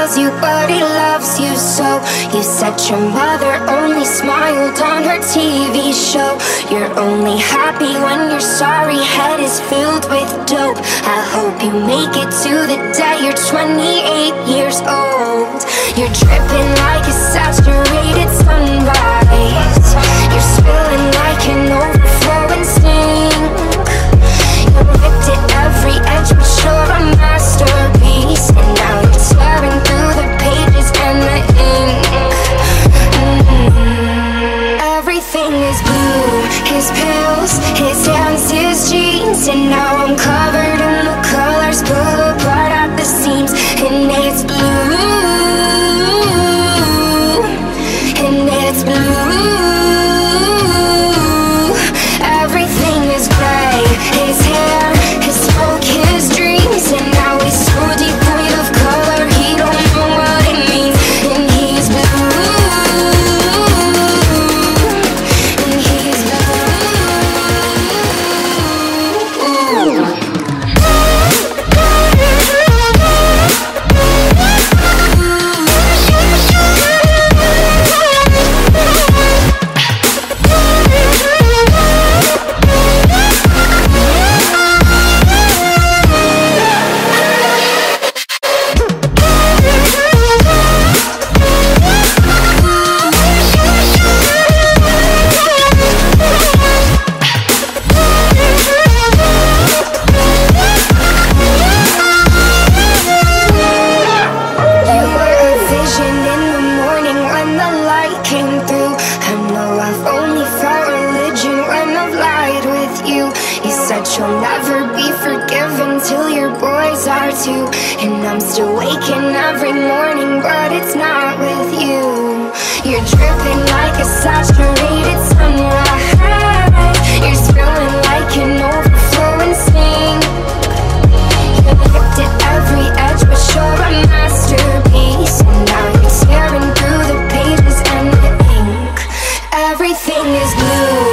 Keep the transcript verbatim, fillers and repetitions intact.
tells you, but he loves you so. You said your mother only smiled on her T V show. You're only happy when your sorry head is filled with dope. I hope you make it to the day you're twenty-eight years old. You're dripping like a saturated sunrise. You're spilling like an overflowing sink. You ripped at every edge, but you're a masterpiece. And now you're tearing through the pages and the ink. Mm-hmm. Everything is blue, his pills, his hands, his jeans. And now I'm covered in the colors, pull apart at the seams. And it's blue, and it's blue. Everything is gray, his hair, his smoke, his dreams. And now he's so devoid of color, he don't know what it means. And he's blue, and he's blue. You'll never be forgiven till your boys are too. And I'm still waking every morning, but it's not with you. You're dripping like a saturated sunrise. You're spilling like an overflowing sink. You looked at every edge, but you're a masterpiece. And now you're tearing through the pages and the ink. Everything is blue,